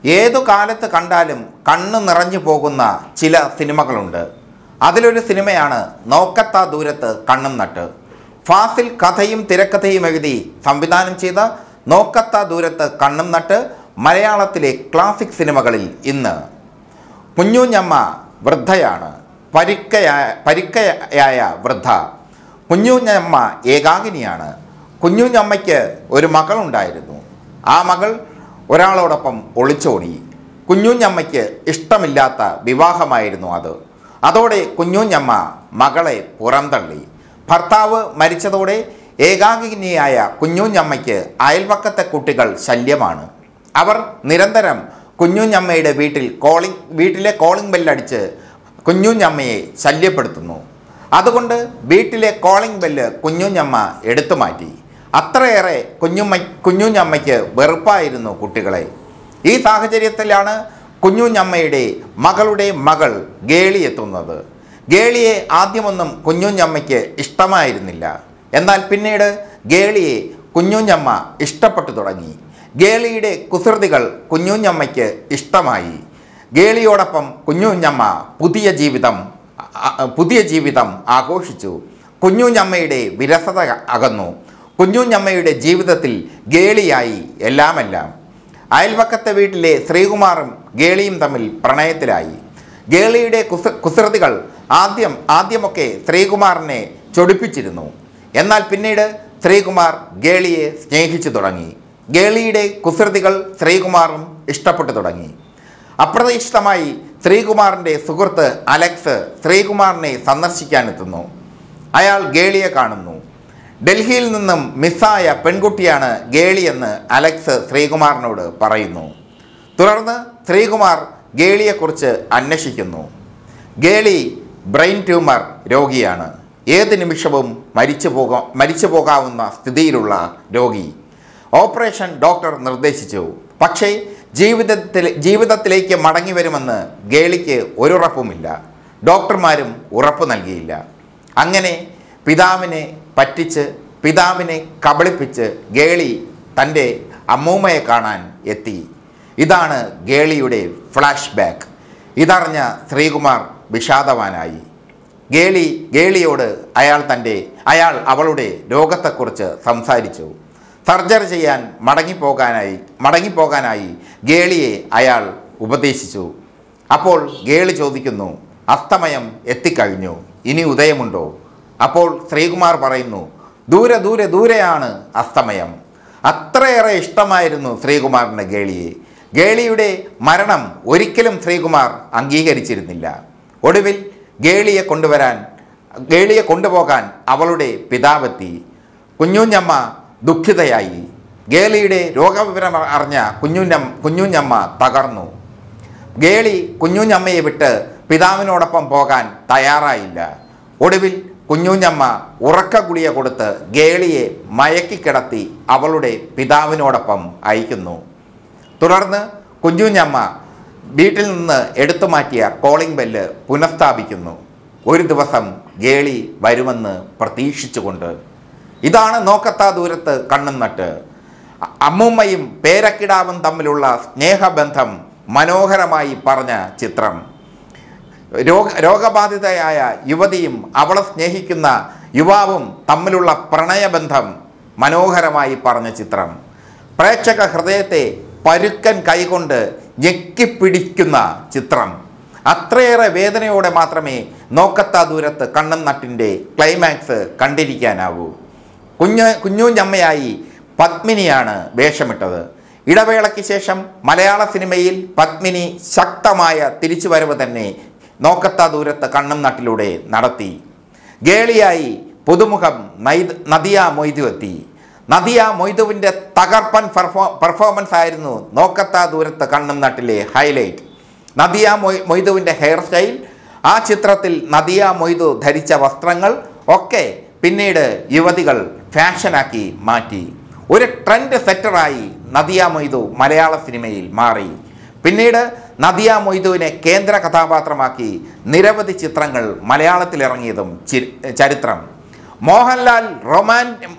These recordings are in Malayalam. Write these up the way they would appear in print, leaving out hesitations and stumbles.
ഏതു കാലത്ത് കണ്ടാലും കണ്ണ് നിറഞ്ഞു പോകുന്ന ചില സിനിമകളുണ്ട്. അതിലൊരു സിനിമയാണ് നോക്കത്താ ദൂരത്ത് കണ്ണും നട്ട്. ഫാസിൽ കഥയും തിരക്കഥയും എഴുതി സംവിധാനം ചെയ്ത നോക്കത്താ ദൂരത്ത് കണ്ണും നട്ട് മലയാളത്തിലെ ക്ലാസിക് സിനിമകളിൽ ഇന്ന്. കുഞ്ഞൂഞ്ഞമ്മ വൃദ്ധയാണ്, പരിക്കയായ വൃദ്ധ. കുഞ്ഞൂഞ്ഞമ്മ ഏകാകിനിയാണ്. കുഞ്ഞൂഞ്ഞമ്മയ്ക്ക് ഒരു മകളുണ്ടായിരുന്നു. ആ മകൾ ഒരാളോടൊപ്പം ഒളിച്ചോടി. കുഞ്ഞൂഞ്ഞമ്മയ്ക്ക് ഇഷ്ടമില്ലാത്ത വിവാഹമായിരുന്നു അത്. അതോടെ കുഞ്ഞൂഞ്ഞമ്മ മകളെ പുറന്തള്ളി. ഭർത്താവ് മരിച്ചതോടെ ഏകാകിനിയായ കുഞ്ഞൂഞ്ഞമ്മയ്ക്ക് അയൽവക്കത്തെ കുട്ടികൾ ശല്യമാണ്. അവർ നിരന്തരം കുഞ്ഞൂഞ്ഞമ്മയുടെ വീട്ടിലെ കോളിംഗ് ബെല്ലടിച്ച് കുഞ്ഞൂഞ്ഞമ്മയെ ശല്യപ്പെടുത്തുന്നു. അതുകൊണ്ട് വീട്ടിലെ കോളിംഗ് ബെല്ല് കുഞ്ഞൂഞ്ഞമ്മ എടുത്തു മാറ്റി. അത്രയേറെ കുഞ്ഞൂഞ്ഞമ്മയ്ക്ക് വെറുപ്പായിരുന്നു കുട്ടികളെ. ഈ സാഹചര്യത്തിലാണ് കുഞ്ഞൂഞ്ഞമ്മയുടെ മകളുടെ മകൾ ഗേളി എത്തുന്നത്. ഗേളിയെ ആദ്യമൊന്നും കുഞ്ഞൂഞ്ഞമ്മയ്ക്ക് ഇഷ്ടമായിരുന്നില്ല. എന്നാൽ പിന്നീട് ഗേളിയെ കുഞ്ഞൂഞ്ഞമ്മ ഇഷ്ടപ്പെട്ടു തുടങ്ങി. ഗേളിയുടെ കുസൃതികൾ കുഞ്ഞൂഞ്ഞമ്മയ്ക്ക് ഇഷ്ടമായി. ഗേളിയോടൊപ്പം കുഞ്ഞൂഞ്ഞമ്മ പുതിയ ജീവിതം ആഘോഷിച്ചു. കുഞ്ഞൂഞ്ഞമ്മയുടെ വിരസത അകന്നു. കുഞ്ഞൂഞ്ഞമ്മയുടെ ജീവിതത്തിൽ ഗേളിയായി എല്ലാമെല്ലാം. അയൽവക്കത്തെ വീട്ടിലെ ശ്രീകുമാറും ഗേളിയും തമ്മിൽ പ്രണയത്തിലായി. ഗേളിയുടെ കുസൃതികൾ ആദ്യമൊക്കെ ശ്രീകുമാറിനെ ചൊടിപ്പിച്ചിരുന്നു. എന്നാൽ പിന്നീട് ശ്രീകുമാർ ഗേളിയെ സ്നേഹിച്ചു തുടങ്ങി. ഗേളിയുടെ കുസൃതികൾ ശ്രീകുമാറും ഇഷ്ടപ്പെട്ടു തുടങ്ങി. അപ്രതീക്ഷിതമായി ശ്രീകുമാറിൻ്റെ സുഹൃത്ത് അലക്സ് ശ്രീകുമാറിനെ സന്ദർശിക്കാനെത്തുന്നു. അയാൾ ഗേളിയെ കാണുന്നു. ഡൽഹിയിൽ നിന്നും മിസ്സായ പെൺകുട്ടിയാണ് ഗേളിയെന്ന് അലക്സ് ശ്രീകുമാറിനോട് പറയുന്നു. തുടർന്ന് ശ്രീകുമാർ ഗേളിയെക്കുറിച്ച് അന്വേഷിക്കുന്നു. ഗേളി ബ്രെയിൻ ട്യൂമർ രോഗിയാണ്. ഏത് നിമിഷവും മരിച്ചു പോകാവുന്ന സ്ഥിതിയിലുള്ള രോഗി. ഓപ്പറേഷൻ ഡോക്ടർ നിർദ്ദേശിച്ചു. പക്ഷേ ജീവിതത്തിലേക്ക് മടങ്ങി വരുമെന്ന് ഗേളിക്ക് ഒരുറപ്പുമില്ല. ഡോക്ടർമാരും ഉറപ്പ് നൽകിയില്ല. അങ്ങനെ പിതാവിനെ പറ്റിച്ച്, പിതാവിനെ കബളിപ്പിച്ച് ഗേളി തൻ്റെ അമ്മൂമ്മയെ കാണാൻ എത്തി. ഇതാണ് ഗേളിയുടെ ഫ്ലാഷ് ബാക്ക്. ഇതറിഞ്ഞ ശ്രീകുമാർ വിഷാദവാനായി. ഗേളിയോട് അയാൾ അവളുടെ രോഗത്തെക്കുറിച്ച് സംസാരിച്ചു. സർജറി ചെയ്യാൻ മടങ്ങിപ്പോകാനായി ഗേളിയെ അയാൾ ഉപദേശിച്ചു. അപ്പോൾ ഗേളി ചോദിക്കുന്നു, അസ്തമയം എത്തിക്കഴിഞ്ഞു, ഇനി ഉദയമുണ്ടോ? അപ്പോൾ ശ്രീകുമാർ പറയുന്നു, ദൂരെയാണ് അസ്തമയം. അത്രയേറെ ഇഷ്ടമായിരുന്നു ശ്രീകുമാറിന് ഗേളിയെ. ഗേളിയുടെ മരണം ഒരിക്കലും ശ്രീകുമാർ അംഗീകരിച്ചിരുന്നില്ല. ഒടുവിൽ ഗേളിയെ കൊണ്ടുപോകാൻ അവളുടെ പിതാവെത്തി. കുഞ്ഞൂഞ്ഞമ്മ ദുഃഖിതയായി. ഗേളിയുടെ രോഗവിവരം അറിഞ്ഞ കുഞ്ഞൂഞ്ഞമ്മ തകർന്നു. ഗേളി കുഞ്ഞൂഞ്ഞമ്മയെ വിട്ട് പിതാവിനോടൊപ്പം പോകാൻ തയ്യാറായില്ല. ഒടുവിൽ കുഞ്ഞൂഞ്ഞമ്മ ഉറക്ക ഗുളിക കൊടുത്ത് ഗേളിയെ മയക്കിക്കിടത്തി അവളുടെ പിതാവിനോടൊപ്പം അയക്കുന്നു. തുടർന്ന് കുഞ്ഞൂഞ്ഞമ്മ വീട്ടിൽ നിന്ന് എടുത്തു മാറ്റിയ കോളിംഗ് ബെല്ല് പുനഃസ്ഥാപിക്കുന്നു. ഒരു ദിവസം ഗേളി വരുമെന്ന് പ്രതീക്ഷിച്ചുകൊണ്ട്. ഇതാണ് നോക്കത്താ ദൂരത്ത് കണ്ണും നട്ട്. അമ്മൂമ്മയും പേരക്കിടാവും തമ്മിലുള്ള സ്നേഹബന്ധം മനോഹരമായി പറഞ്ഞ ചിത്രം. രോഗബാധിതയായ യുവതിയും അവളെ സ്നേഹിക്കുന്ന യുവാവും തമ്മിലുള്ള പ്രണയബന്ധം മനോഹരമായി പറഞ്ഞ ചിത്രം. പ്രേക്ഷക ഹൃദയത്തെ പരുക്കൻ കൈകൊണ്ട് ഞെക്കിപ്പിടിക്കുന്ന ചിത്രം. അത്രയേറെ വേദനയോടെ മാത്രമേ നോക്കത്താ ദൂരത്ത് കണ്ണും നട്ടിൻ്റെ ക്ലൈമാക്സ് കണ്ടിരിക്കാനാവൂ. കുഞ്ഞൂഞ്ഞമ്മയായി പത്മിനിയാണ് വേഷമിട്ടത്. ഇടവേളയ്ക്ക് ശേഷം മലയാള സിനിമയിൽ പത്മിനി ശക്തമായ തിരിച്ചുവരവ് തന്നെ നോക്കത്താ ദൂരത്ത് കണ്ണും നട്ടിലൂടെ നടത്തി. ഗേളിയായി പുതുമുഖം നദിയ മൊയ്തു എത്തി. നദിയ മൊയ്തുവിൻ്റെ തകർപ്പൻ പെർഫോമൻസ് ആയിരുന്നു നോക്കത്താ ദൂരത്ത് കണ്ണും നട്ടിലെ ഹൈലൈറ്റ്. നദിയ മൊയ്തുവിൻ്റെ ഹെയർ സ്റ്റൈൽ, ആ ചിത്രത്തിൽ നദിയ മൊയ്തു ധരിച്ച വസ്ത്രങ്ങൾ ഒക്കെ പിന്നീട് യുവതികൾ ഫാഷനാക്കി മാറ്റി. ഒരു ട്രെൻഡ് സെറ്ററായി നദിയ മൊയ്തു മലയാള സിനിമയിൽ മാറി. പിന്നീട് നദിയ മൊയ്തുവിനെ കേന്ദ്ര കഥാപാത്രമാക്കി നിരവധി ചിത്രങ്ങൾ മലയാളത്തിലിറങ്ങിയതും ചരിത്രം. മോഹൻലാൽ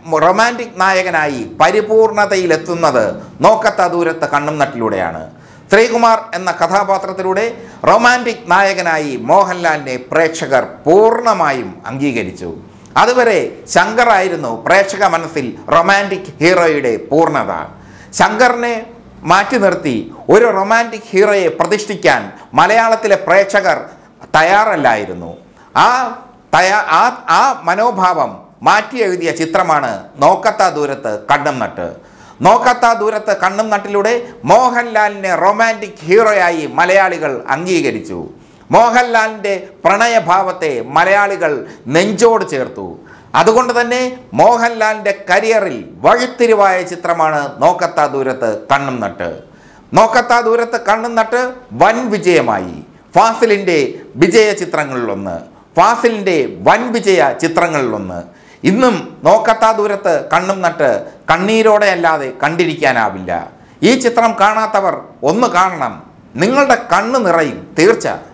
റൊമാൻറ്റിക് നായകനായി പരിപൂർണതയിലെത്തുന്നത് നോക്കത്താ ദൂരത്ത് കണ്ണും നട്ടിലൂടെയാണ്. ശ്രീകുമാർ എന്ന കഥാപാത്രത്തിലൂടെ റൊമാൻറ്റിക് നായകനായി മോഹൻലാലിനെ പ്രേക്ഷകർ പൂർണ്ണമായും അംഗീകരിച്ചു. അതുവരെ ശങ്കറായിരുന്നു പ്രേക്ഷക മനസ്സിൽ റൊമാൻറ്റിക് ഹീറോയുടെ പൂർണ്ണത. ശങ്കറിനെ മാറ്റി നിർത്തി ഒരു റൊമാൻറ്റിക് ഹീറോയെ പ്രതിഷ്ഠിക്കാൻ മലയാളത്തിലെ പ്രേക്ഷകർ തയ്യാറല്ലായിരുന്നു. ആ മനോഭാവം മാറ്റി എഴുതിയ ചിത്രമാണ് നോക്കത്താ ദൂരത്ത് കണ്ണും നട്ട്. നോക്കത്താ ദൂരത്ത് കണ്ണും നട്ടിലൂടെ മോഹൻലാലിനെ റൊമാൻറ്റിക് ഹീറോയായി മലയാളികൾ അംഗീകരിച്ചു. മോഹൻലാലിൻ്റെ പ്രണയഭാവത്തെ മലയാളികൾ നെഞ്ചോട് ചേർത്തു. അതുകൊണ്ട് തന്നെ മോഹൻലാലിൻ്റെ കരിയറിൽ വഴിത്തിരിവായ ചിത്രമാണ് നോക്കത്താ ദൂരത്ത് കണ്ണും നട്ട്. നോക്കത്താ ദൂരത്ത് കണ്ണും നട്ട് വൻ വിജയമായി. ഫാസിലിൻ്റെ വിജയ ചിത്രങ്ങളിലൊന്ന്, ഫാസിലിൻ്റെ വൻ വിജയ ചിത്രങ്ങളിലൊന്ന്. ഇന്നും നോക്കത്താ ദൂരത്ത് കണ്ണും നട്ട് കണ്ണീരോടെ അല്ലാതെ കണ്ടിരിക്കാനാവില്ല. ഈ ചിത്രം കാണാത്തവർ ഒന്ന് കാണണം. നിങ്ങളുടെ കണ്ണ് നിറയും തീർച്ച.